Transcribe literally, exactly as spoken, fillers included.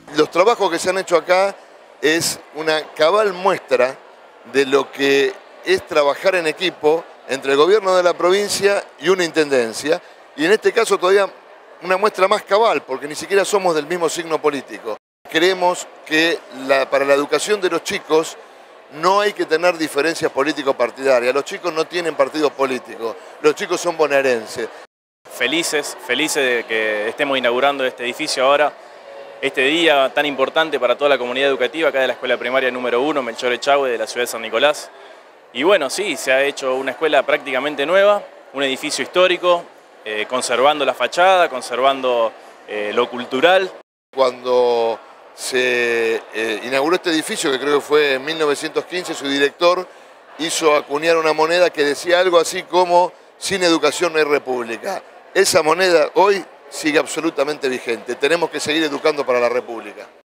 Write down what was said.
Los trabajos que se han hecho acá es una cabal muestra de lo que es trabajar en equipo entre el gobierno de la provincia y una intendencia, y en este caso todavía una muestra más cabal, porque ni siquiera somos del mismo signo político. Creemos que la, para la educación de los chicos no hay que tener diferencias político-partidarias. Los chicos no tienen partidos políticos, los chicos son bonaerenses. Felices, felices de que estemos inaugurando este edificio ahora, este día tan importante para toda la comunidad educativa acá de la escuela primaria número uno, Melchor Echagüe, de la ciudad de San Nicolás. Y bueno, sí, se ha hecho una escuela prácticamente nueva, un edificio histórico, eh, conservando la fachada, conservando eh, lo cultural. Cuando se eh, inauguró este edificio, que creo que fue en mil novecientos quince, su director hizo acuñar una moneda que decía algo así como "sin educación no hay república". Esa moneda hoy sigue absolutamente vigente. Tenemos que seguir educando para la república.